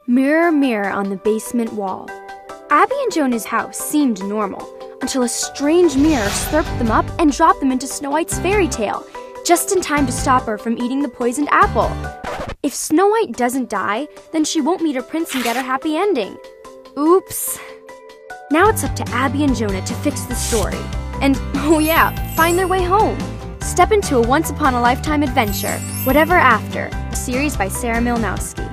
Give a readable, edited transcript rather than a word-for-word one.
Mirror, mirror on the basement wall. Abby and Jonah's house seemed normal until a strange mirror slurped them up and dropped them into Snow White's fairy tale, just in time to stop her from eating the poisoned apple. If Snow White doesn't die, then she won't meet her prince and get her happy ending. Oops. Now it's up to Abby and Jonah to fix the story. And, oh yeah, find their way home. Step into a once-upon-a-lifetime adventure, Whatever After, a series by Sarah Mlynowski.